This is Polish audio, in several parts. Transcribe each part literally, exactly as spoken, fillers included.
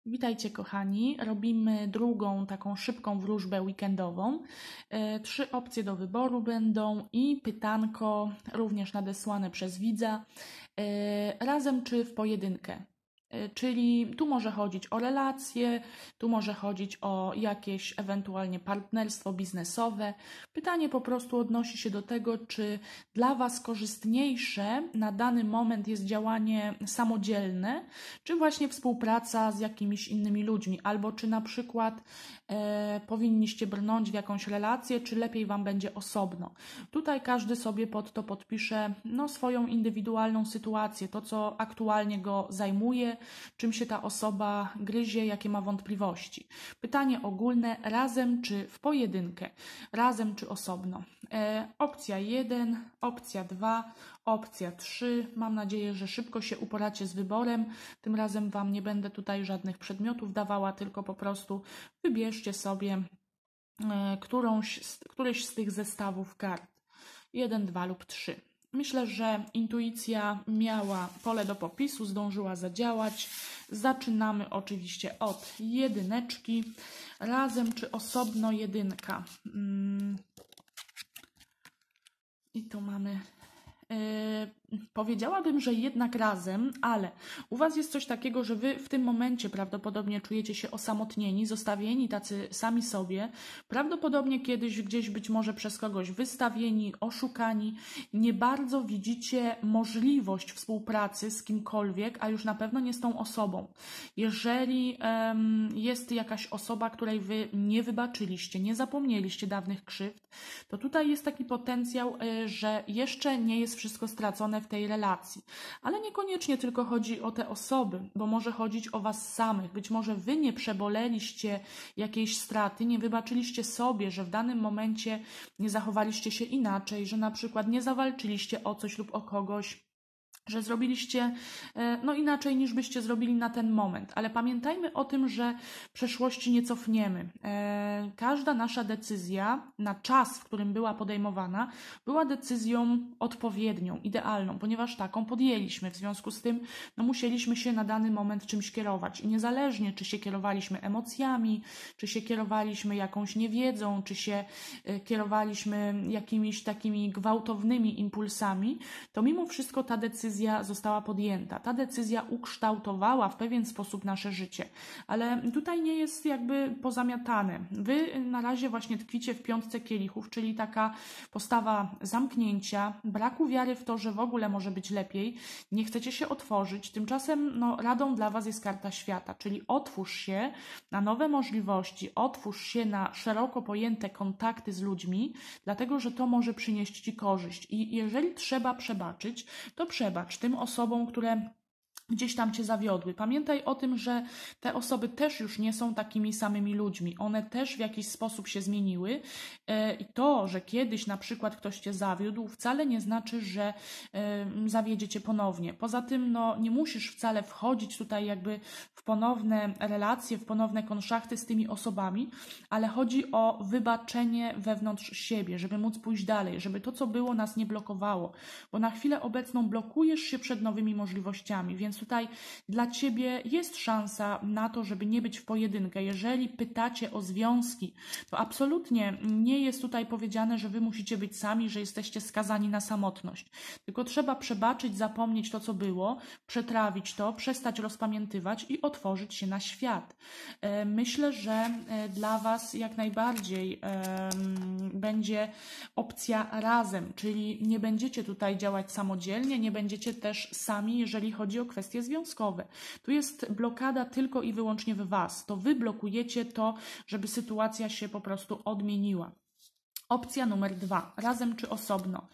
Witajcie kochani, robimy drugą taką szybką wróżbę weekendową. E, trzy opcje do wyboru będą i pytanko również nadesłane przez widza, e, razem czy w pojedynkę. E, czyli tu może chodzić o relacje, tu może chodzić o jakieś ewentualnie partnerstwo biznesowe. Pytanie po prostu odnosi się do tego, czy dla Was korzystniejsze na dany moment jest działanie samodzielne, czy właśnie współpraca z jakimiś innymi ludźmi, albo czy na przykład e, powinniście brnąć w jakąś relację, czy lepiej Wam będzie osobno. Tutaj każdy sobie pod to podpisze no, swoją indywidualną sytuację, to co aktualnie go zajmuje, czym się ta osoba gryzie, jakie ma wątpliwości. Pytanie ogólne, razem czy w pojedynkę, razem czy osobno. E, opcja jeden, opcja dwa, opcja trzy. Mam nadzieję, że szybko się uporacie z wyborem. Tym razem Wam nie będę tutaj żadnych przedmiotów dawała, tylko po prostu wybierzcie sobie e, którąś, któryś z tych zestawów kart. jeden, dwa lub trzy. Myślę, że intuicja miała pole do popisu, zdążyła zadziałać. Zaczynamy oczywiście od jedyneczki. Razem czy osobno jedynka. I tu mamy... Yy, powiedziałabym, że jednak razem, ale u Was jest coś takiego, że Wy w tym momencie prawdopodobnie czujecie się osamotnieni, zostawieni tacy sami sobie, prawdopodobnie kiedyś gdzieś być może przez kogoś wystawieni, oszukani, nie bardzo widzicie możliwość współpracy z kimkolwiek, a już na pewno nie z tą osobą. Jeżeli um, jest jakaś osoba, której Wy nie wybaczyliście, nie zapomnieliście dawnych krzywd, to tutaj jest taki potencjał, yy, że jeszcze nie jest wszystko stracone w tej relacji. Ale niekoniecznie tylko chodzi o te osoby, bo może chodzić o Was samych. Być może Wy nie przeboleliście jakiejś straty, nie wybaczyliście sobie, że w danym momencie nie zachowaliście się inaczej, że na przykład nie zawalczyliście o coś lub o kogoś, że zrobiliście no inaczej niż byście zrobili na ten moment. Ale pamiętajmy o tym, że przeszłości nie cofniemy. E, każda nasza decyzja na czas, w którym była podejmowana, była decyzją odpowiednią, idealną, ponieważ taką podjęliśmy. W związku z tym no, musieliśmy się na dany moment czymś kierować. I niezależnie, czy się kierowaliśmy emocjami, czy się kierowaliśmy jakąś niewiedzą, czy się e, kierowaliśmy jakimiś takimi gwałtownymi impulsami, to mimo wszystko ta decyzja została podjęta. Ta decyzja ukształtowała w pewien sposób nasze życie, ale tutaj nie jest jakby pozamiatane. Wy na razie właśnie tkwicie w piątce kielichów, czyli taka postawa zamknięcia, braku wiary w to, że w ogóle może być lepiej, nie chcecie się otworzyć. Tymczasem no, radą dla Was jest karta świata, czyli otwórz się na nowe możliwości, otwórz się na szeroko pojęte kontakty z ludźmi, dlatego, że to może przynieść Ci korzyść. I jeżeli trzeba przebaczyć, to przebacz tym osobom, które gdzieś tam Cię zawiodły. Pamiętaj o tym, że te osoby też już nie są takimi samymi ludźmi. One też w jakiś sposób się zmieniły i to, że kiedyś na przykład ktoś Cię zawiódł, wcale nie znaczy, że zawiedzie Cię ponownie. Poza tym no, nie musisz wcale wchodzić tutaj jakby w ponowne relacje, w ponowne konszachty z tymi osobami, ale chodzi o wybaczenie wewnątrz siebie, żeby móc pójść dalej, żeby to, co było, nas nie blokowało, bo na chwilę obecną blokujesz się przed nowymi możliwościami, więc tutaj dla Ciebie jest szansa na to, żeby nie być w pojedynkę. Jeżeli pytacie o związki, to absolutnie nie jest tutaj powiedziane, że Wy musicie być sami, że jesteście skazani na samotność. Tylko trzeba przebaczyć, zapomnieć to, co było, przetrawić to, przestać rozpamiętywać i otworzyć się na świat. Myślę, że dla Was jak najbardziej będzie opcja razem, czyli nie będziecie tutaj działać samodzielnie, nie będziecie też sami, jeżeli chodzi o kwestie związkowe. Tu jest blokada tylko i wyłącznie w Was. To Wy blokujecie to, żeby sytuacja się po prostu odmieniła. Opcja numer dwa. Razem czy osobno?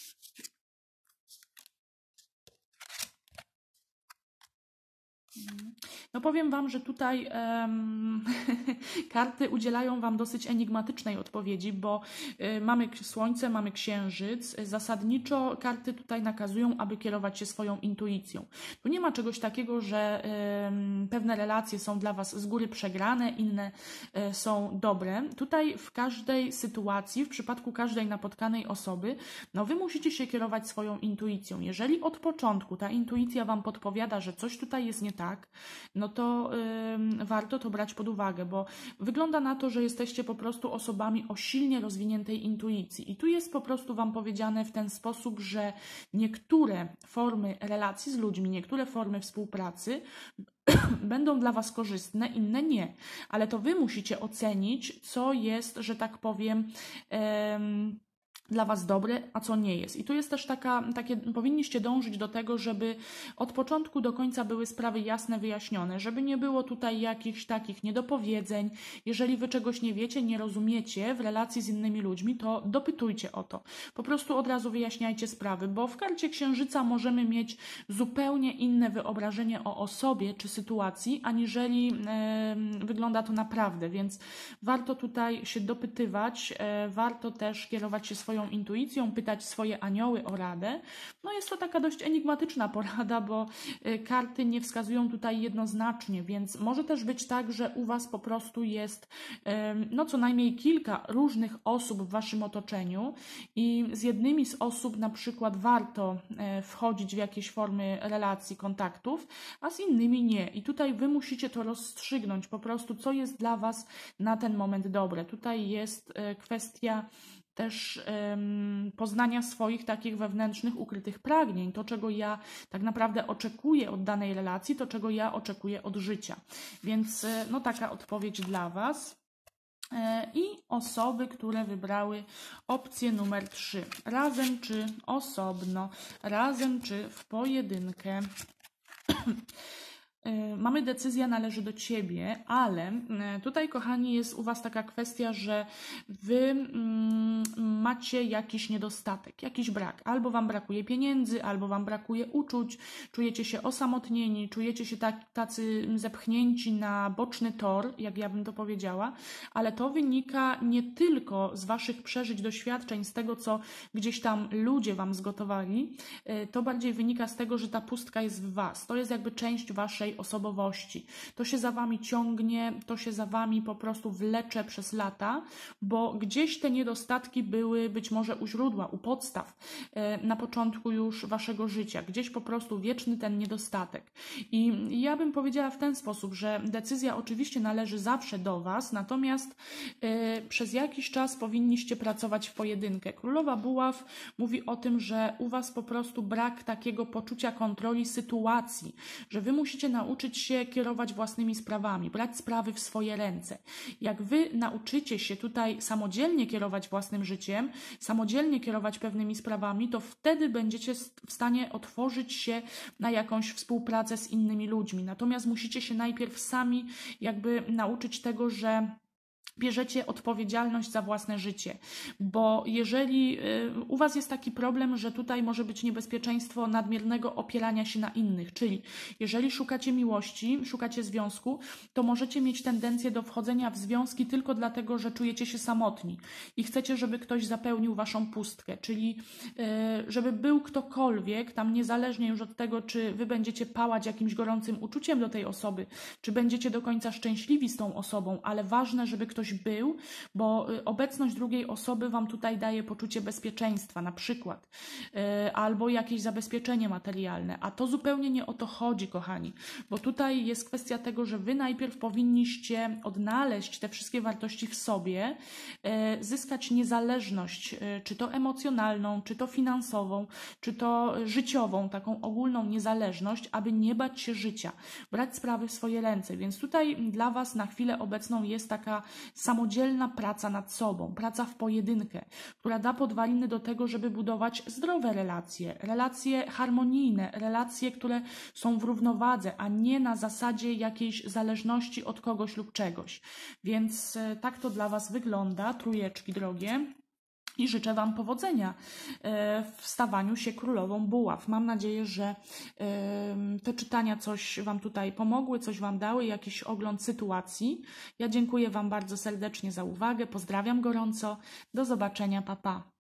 No powiem Wam, że tutaj um, karty udzielają Wam dosyć enigmatycznej odpowiedzi, bo y, mamy Słońce, mamy Księżyc. Zasadniczo karty tutaj nakazują, aby kierować się swoją intuicją. Tu nie ma czegoś takiego, że y, pewne relacje są dla Was z góry przegrane, inne y, są dobre. Tutaj w każdej sytuacji, w przypadku każdej napotkanej osoby, no Wy musicie się kierować swoją intuicją. Jeżeli od początku ta intuicja Wam podpowiada, że coś tutaj jest nie tak, tak, no to yy, warto to brać pod uwagę, bo wygląda na to, że jesteście po prostu osobami o silnie rozwiniętej intuicji. I tu jest po prostu Wam powiedziane w ten sposób, że niektóre formy relacji z ludźmi, niektóre formy współpracy będą dla Was korzystne, inne nie. Ale to Wy musicie ocenić, co jest, że tak powiem, em, dla Was dobre, a co nie jest. I tu jest też taka, takie, powinniście dążyć do tego, żeby od początku do końca były sprawy jasne, wyjaśnione, żeby nie było tutaj jakichś takich niedopowiedzeń. Jeżeli Wy czegoś nie wiecie, nie rozumiecie w relacji z innymi ludźmi, to dopytujcie o to. Po prostu od razu wyjaśniajcie sprawy, bo w karcie Księżyca możemy mieć zupełnie inne wyobrażenie o osobie czy sytuacji, aniżeli e, wygląda to naprawdę, więc warto tutaj się dopytywać, e, warto też kierować się swoją intuicją, pytać swoje anioły o radę. No jest to taka dość enigmatyczna porada, bo y, karty nie wskazują tutaj jednoznacznie, więc może też być tak, że u Was po prostu jest y, no co najmniej kilka różnych osób w Waszym otoczeniu i z jednymi z osób na przykład warto y, wchodzić w jakieś formy relacji, kontaktów, a z innymi nie. I tutaj Wy musicie to rozstrzygnąć po prostu, co jest dla Was na ten moment dobre. Tutaj jest y, kwestia też um, poznania swoich takich wewnętrznych, ukrytych pragnień, to czego ja tak naprawdę oczekuję od danej relacji, to czego ja oczekuję od życia. Więc no taka odpowiedź dla Was. I osoby, które wybrały opcję numer trzy. Razem czy osobno, razem czy w pojedynkę. Mamy decyzja, należy do Ciebie, ale tutaj, kochani, jest u Was taka kwestia, że Wy mm, macie jakiś niedostatek, jakiś brak. Albo Wam brakuje pieniędzy, albo Wam brakuje uczuć, czujecie się osamotnieni, czujecie się tak, tacy zepchnięci na boczny tor, jak ja bym to powiedziała, ale to wynika nie tylko z Waszych przeżyć, doświadczeń, z tego, co gdzieś tam ludzie Wam zgotowali, to bardziej wynika z tego, że ta pustka jest w Was. To jest jakby część Waszej osobowości. To się za Wami ciągnie, to się za Wami po prostu wlecze przez lata, bo gdzieś te niedostatki były być może u źródła, u podstaw, na początku już Waszego życia. Gdzieś po prostu wieczny ten niedostatek. I ja bym powiedziała w ten sposób, że decyzja oczywiście należy zawsze do Was, natomiast y, przez jakiś czas powinniście pracować w pojedynkę. Królowa Buław mówi o tym, że u Was po prostu brak takiego poczucia kontroli sytuacji, że Wy musicie nauczyć się kierować własnymi sprawami, brać sprawy w swoje ręce. Jak Wy nauczycie się tutaj samodzielnie kierować własnym życiem, samodzielnie kierować pewnymi sprawami, to wtedy będziecie w stanie otworzyć się na jakąś współpracę z innymi ludźmi. Natomiast musicie się najpierw sami jakby nauczyć tego, że bierzecie odpowiedzialność za własne życie, bo jeżeli y, u Was jest taki problem, że tutaj może być niebezpieczeństwo nadmiernego opierania się na innych, czyli jeżeli szukacie miłości, szukacie związku, to możecie mieć tendencję do wchodzenia w związki tylko dlatego, że czujecie się samotni i chcecie, żeby ktoś zapełnił Waszą pustkę, czyli y, żeby był ktokolwiek, tam niezależnie już od tego, czy Wy będziecie pałać jakimś gorącym uczuciem do tej osoby, czy będziecie do końca szczęśliwi z tą osobą, ale ważne, żeby ktoś był, bo obecność drugiej osoby Wam tutaj daje poczucie bezpieczeństwa na przykład, yy, albo jakieś zabezpieczenie materialne, a to zupełnie nie o to chodzi, kochani, bo tutaj jest kwestia tego, że Wy najpierw powinniście odnaleźć te wszystkie wartości w sobie, yy, zyskać niezależność, yy, czy to emocjonalną, czy to finansową, czy to życiową, taką ogólną niezależność, aby nie bać się życia, brać sprawy w swoje ręce, więc tutaj dla Was na chwilę obecną jest taka samodzielna praca nad sobą, praca w pojedynkę, która da podwaliny do tego, żeby budować zdrowe relacje, relacje harmonijne, relacje, które są w równowadze, a nie na zasadzie jakiejś zależności od kogoś lub czegoś. Więc tak to dla Was wygląda, trójeczki drogie. I życzę Wam powodzenia w stawaniu się królową buław. Mam nadzieję, że te czytania coś Wam tutaj pomogły, coś Wam dały, jakiś ogląd sytuacji. Ja dziękuję Wam bardzo serdecznie za uwagę, pozdrawiam gorąco, do zobaczenia, pa pa.